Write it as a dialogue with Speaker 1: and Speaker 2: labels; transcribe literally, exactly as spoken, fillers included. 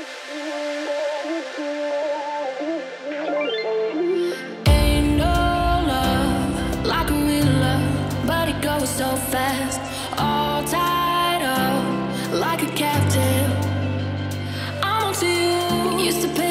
Speaker 1: Ain't no love like a real love, but it goes so fast. All tied up like a captive. I'm on to you. Used to pay